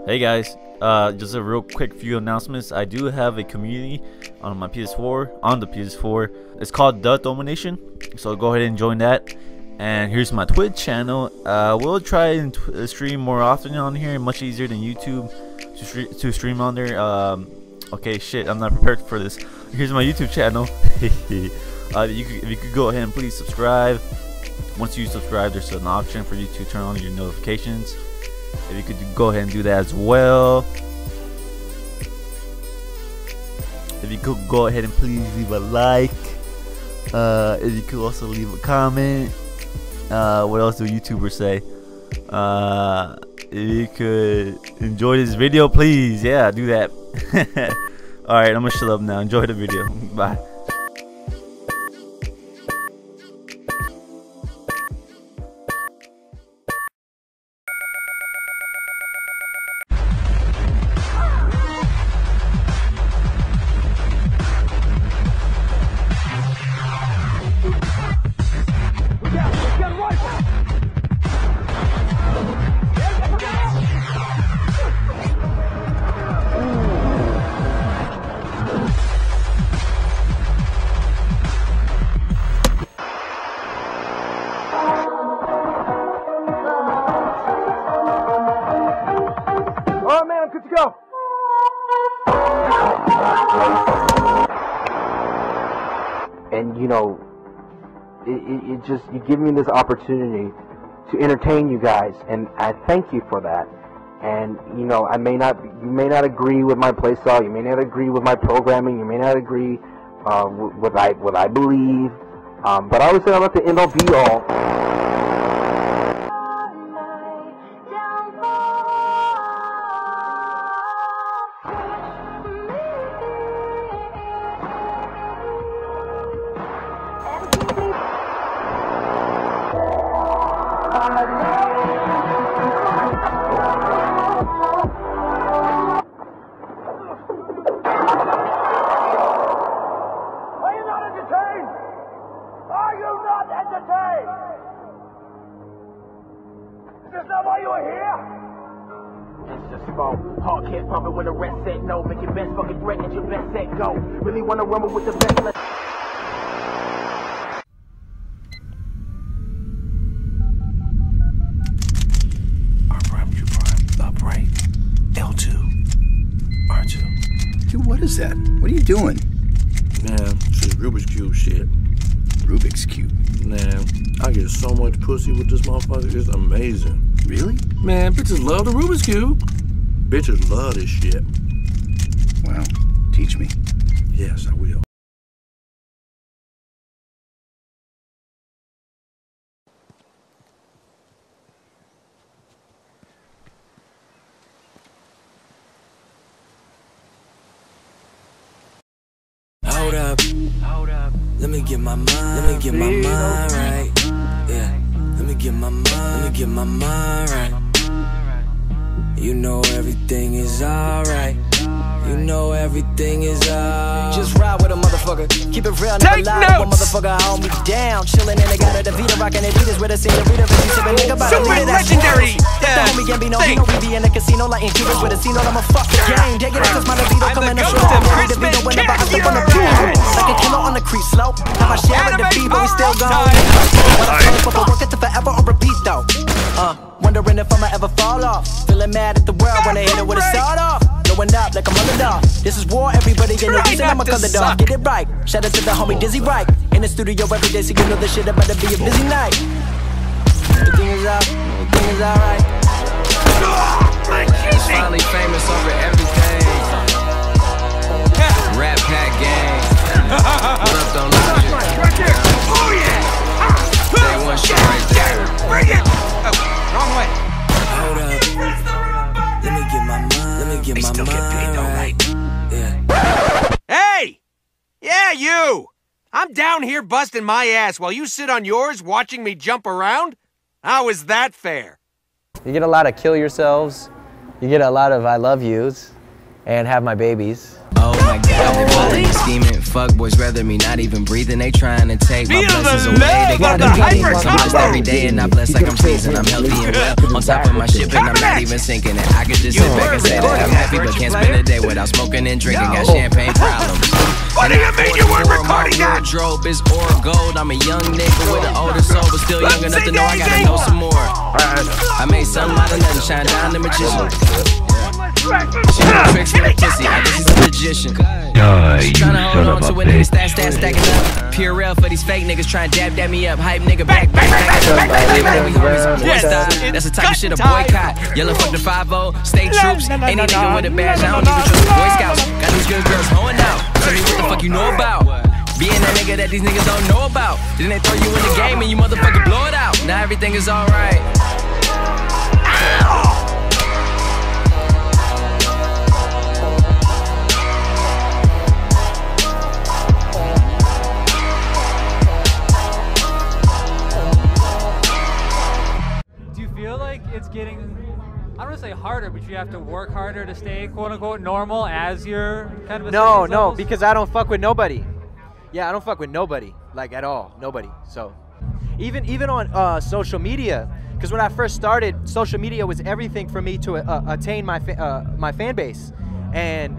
Hey guys, just a real quick few announcements. I do have a community on my PS4, on the PS4. It's called The Domination, so go ahead and join that. And here's my Twitch channel. We'll try and stream more often on here. Much easier than YouTube to stream on there. Okay, shit, I'm not prepared for this. Here's my YouTube channel. If you could go ahead and please subscribe. Once you subscribe, there's an option for you to turn on your notifications. If you could go ahead and do that as well. If you could go ahead and please leave a like. If you could also leave a comment. What else do YouTubers say? If you could enjoy this video, please. Yeah, do that. Alright, I'm gonna shut up now. Enjoy the video. Bye. Oh man, I'm good to go. And you know, it just, you give me this opportunity to entertain you guys, and I thank you for that. And you know, you may not agree with my playstyle, you may not agree with my programming, you may not agree with what I believe, but I would say I'm at the end all be all. Is that why you were here? It's just phone. Hard can't pump it when the rest said no. Make your best fucking threat and your best set go. Really wanna rumble with the best. Upright. L2. R2. Dude, what is that? What are you doing? Man, shit, Rubik's Cube shit. Rubik's Cube. Man, I get so much pussy with this motherfucker, it's amazing. Really? Man, bitches love the Rubik's Cube. Bitches love this shit. Wow. Teach me. Yes, I will. Hold up. Let me get my mind right. Yeah. Let me get my mind right. You know everything is alright. You know everything is alright. Just ride with a motherfucker. Keep it real, never lie. One motherfucker hold me down. Chillin' in the gutter, the Vita, rockin' Adidas with a senorita. Super legendary. The homie Gambino, he know we be in the casino, lighting Cubans with a scene. I'ma fuck the game. Take it cause my libido coming to show. I'm ready to beat it whenever I step on the beat. Like a kilo on the creep slope. Have my share of the beat, but we still going. But work it to forever on repeat though. Wondering if I'ma ever fall off. Feeling mad at the world when they hit it with a sawed off. Blowing up like I'm underdog. This is war, everybody get no reason I'm a color dog. Get it right. Shout out to the homie Dizzy Right. In the studio every day, so you know this shit about to be a busy night. Everything is up, everything is alright. Finally famous over everything. Rap Pack Gang. What up, don't logic? Right there. Oh yeah. Day one shit right there. Bring it. Oh, wrong way. Hold up. Let me get my mind right. Yeah. Hey! Yeah, you! I'm down here busting my ass while you sit on yours watching me jump around? How is that fair? You get a lot of kill yourselves, you get a lot of I love yous, and have my babies. Oh my God, they bullying, scheming, fuck boys rather me not even breathing. They trying to take my blessings away. They got the meetings. I'm blessed every day and I bless like I'm seasoned. I'm healthy and well on top of my ship and I'm not even sinking it. I could just sit back and say that I'm happy, but can't spend a day without smoking and drinking. Got champagne problems. What do you mean you weren't recording that? My wardrobe is or gold. I'm a young nigga with an older soul, but still young enough to know I gotta know some more. I made something out of nothing, shine down the magician. She got tricks with a pussy, I guess she's a magician. She tryna hold on to a nigga, stacking up. Purell for these fake niggas trying to dab me up. Hype nigga back. That's the type of shit a boycott. Yellow fuck the 5-0, state troops. Any nigga with a badge, I don't even trust the Boy Scouts. Got these good girls hoeing out. Tell me what the fuck you know about. Being that nigga that these niggas don't know about. Then they throw you in the game and you motherfucker blow it out. Now everything is alright. It's getting, I don't want to say harder, but you have to work harder to stay quote unquote normal as you're kind of No, because I don't fuck with nobody. Yeah, I don't fuck with nobody, like at all, nobody. So even on social media, because when I first started, social media was everything for me to attain my fan base, and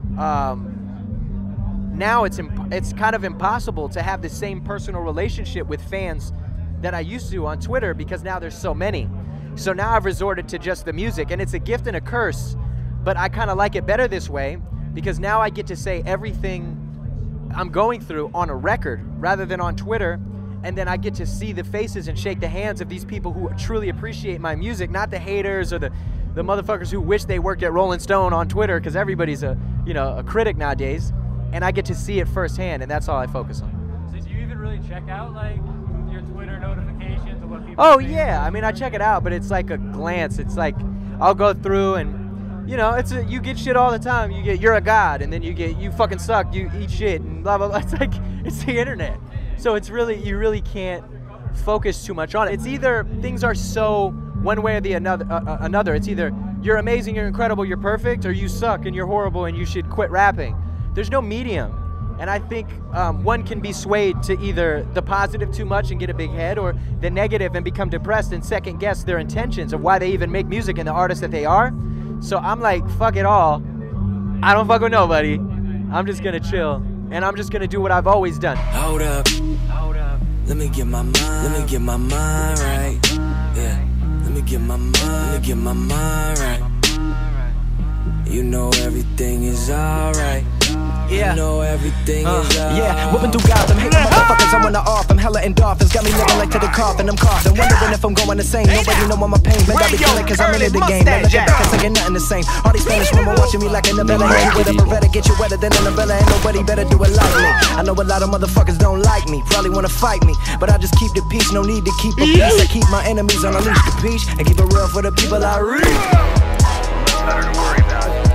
now it's kind of impossible to have the same personal relationship with fans that I used to on Twitter because now there's so many. So now I've resorted to just the music, and it's a gift and a curse, but I kind of like it better this way because now I get to say everything I'm going through on a record rather than on Twitter, and then I get to see the faces and shake the hands of these people who truly appreciate my music, not the haters or the motherfuckers who wish they worked at Rolling Stone on Twitter because everybody's a critic nowadays, and I get to see it firsthand, and that's all I focus on. So do you even really check out like your Twitter notifications of what people yeah, I mean I check it out, but it's like a glance. It's like I'll go through and you get shit all the time. You're a god, and then you fucking suck, you eat shit and blah blah blah. It's like it's the internet. So it's really, you really can't focus too much on it. It's either things are so one way or the another. It's either you're amazing, you're incredible, you're perfect, or you suck and you're horrible and you should quit rapping. There's no medium. And I think one can be swayed to either the positive too much and get a big head, or the negative and become depressed and second guess their intentions of why they even make music and the artists that they are. So I'm like, fuck it all. I don't fuck with nobody. I'm just gonna chill. And I'm just gonna do what I've always done. Hold up. Let me get my mind right. Yeah. Let me get my mind right. You know everything is alright. Yeah. You know everything is alright. Yeah, whipping through Gotham, hating motherfuckers, I'm on the off. I'm hella endorphins, got me living like to the coffin. I'm coughing, wondering if I'm going the same. Nobody know what my pain, man, I be killing cause I'm into the game. Now looking back, it's like ain't nothing the same. All these Spanish women watching me like a novella. Hit you with a Beretta, get you wetter than a novella. Ain't nobody better do it like me. I know a lot of motherfuckers don't like me, probably wanna fight me, but I just keep the peace, no need to keep a peace. I keep my enemies on a leash, the peach, and keep it real for the people I reach. Better to worry about it.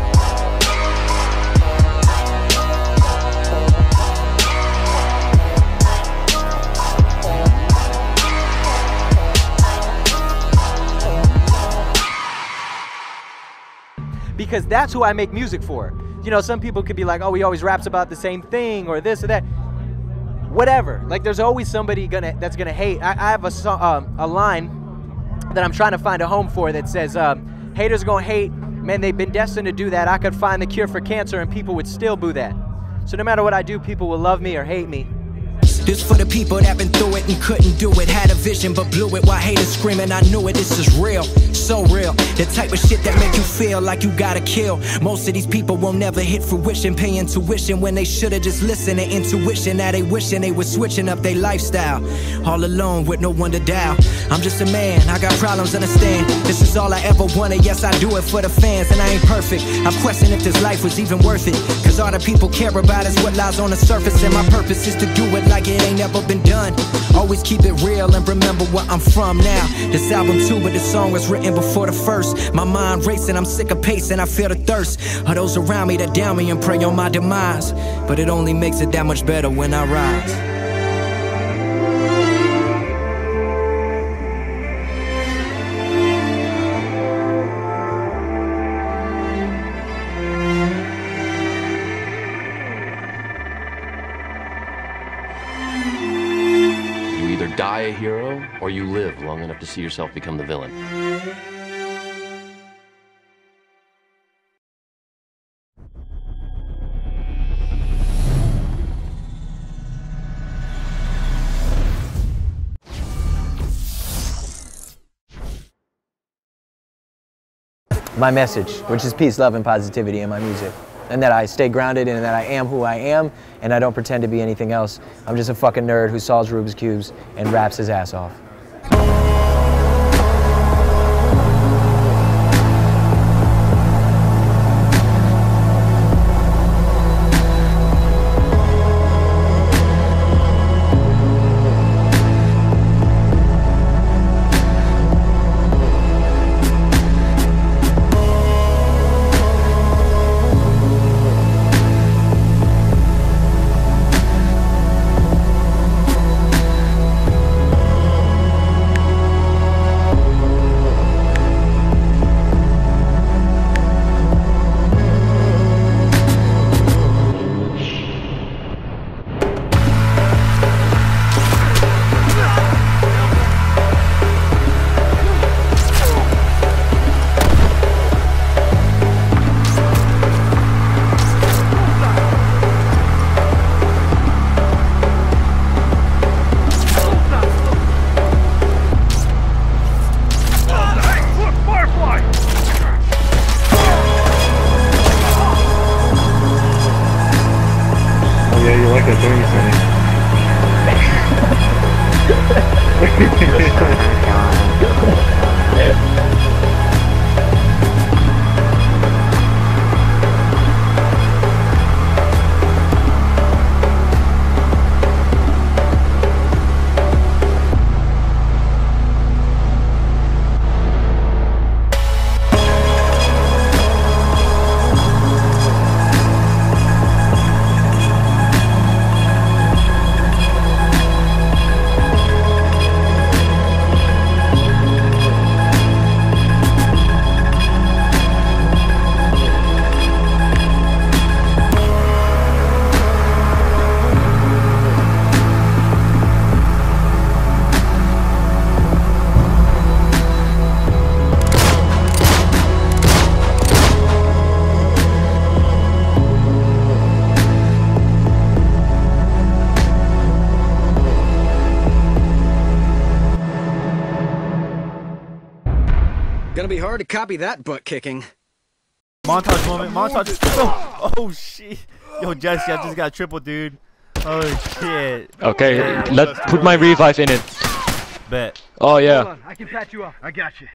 Because that's who I make music for. You know, some people could be like, oh, he always raps about the same thing or this or that. Whatever. Like, there's always somebody that's gonna hate. I have a line that I'm trying to find a home for that says, haters gonna hate. Man, they've been destined to do that. I could find the cure for cancer and people would still boo that. So no matter what I do, people will love me or hate me. This for the people that been through it and couldn't do it. Had a vision but blew it while haters screaming. I knew it, this is real, so real. The type of shit that make you feel like you gotta kill. Most of these people won't never hit fruition, paying tuition when they should've just listened to intuition. Now they wishing they was switching up their lifestyle. All alone with no one to dial. I'm just a man, I got problems, understand. This is all I ever wanted, yes I do it for the fans. And I ain't perfect, I've questioned if this life was even worth it. Cause all the people care about is what lies on the surface. And my purpose is to do it like it ain't never been done. Always keep it real and remember where I'm from now. This album too, but this song was written before the first. My mind racing, I'm sick of pacing, I feel the thirst of those around me that down me and pray on my demise. But it only makes it that much better when I rise. hero, or you live long enough to see yourself become the villain. My message, which is peace, love, and positivity in my music. And that I stay grounded and that I am who I am and I don't pretend to be anything else. I'm just a fucking nerd who solves Rubik's Cubes and raps his ass off. Gonna be hard to copy that butt kicking. Montage moment, montage. Oh shit. Yo, Jesse, I just got triple, dude. Oh shit. Okay, put my revive in it. Bet. Oh yeah. Hold on, I can patch you up. I got you.